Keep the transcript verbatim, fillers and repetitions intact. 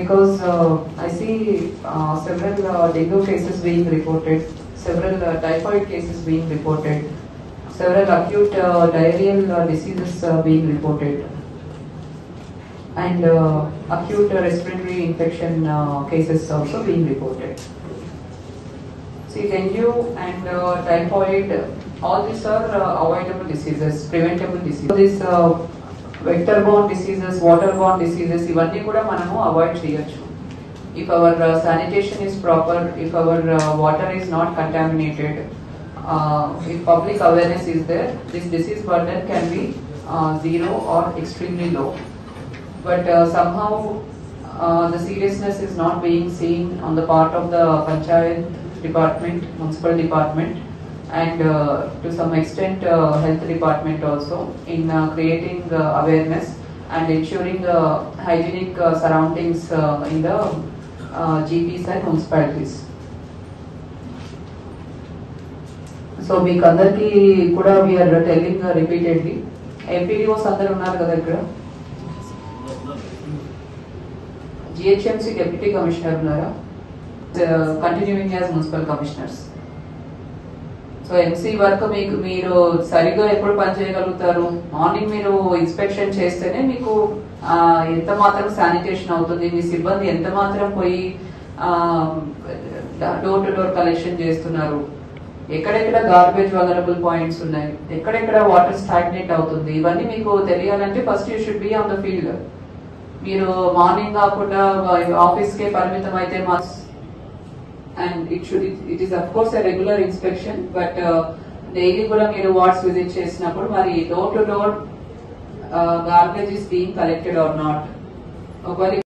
because uh, I see uh, several uh, dengue cases being reported, several uh, typhoid cases being reported, several acute uh, diarrheal uh, diseases uh, being reported, and uh, acute uh, respiratory infection uh, cases also being reported. See, dengue and uh, typhoid, all these are uh, avoidable diseases, preventable diseases. These uh, vector-borne diseases, water-borne diseases, ఇవన్నీ కూడా మనము avoid చేయొచ్చు. If our uh, sanitation is proper, if our uh, water is not contaminated, uh, if public awareness is there, this disease burden can be uh, zero or extremely low. But uh, somehow uh, the seriousness is not being seen on the part of the Panchayat department, municipal department, and uh, to some extent uh, health department also in uh, creating uh, awareness and ensuring uh, hygienic uh, surroundings uh, in the uh, G Ps and municipalities. So మీకు అందరికీ కూడా we are telling uh, repeatedly, M P D Os అందరు ఉన్నారు కదా ఇక్కడ, G H M C deputy commissioner ఉన్నారా, uh, continuing as municipal commissioners. So MC work మీకు మీరు సరిగా ఎప్పుడు పనిచేయగలుగుతారు? మార్నింగ్ మీరు ఇన్స్పెక్షన్ చేస్తేనే మీకు ఎంత మాత్రం శానిటేషన్ అవుతుంది, మీ సిబ్బంది ఎంత మాత్రం పోయి డోర్ టు డోర్ కలెక్షన్ చేస్తున్నారు, ఎక్కడెక్కడ గార్బేజ్ వలరబుల్ పాయింట్స్ ఉన్నాయి, ఎక్కడెక్కడ వాటర్ స్టాగ్నేట్ అవుతుంది, ఇవన్నీ మీకు తెలియాలంటే first you should be on the field. మీరు మార్నింగ్ కాకుండా ఆఫీస్కే పరిమితం అయితే మా and it should it, it is of course a regular inspection, but uh, daily kuda meeru wards visit chesinappudu mari door to door uh, garbage is being collected or not.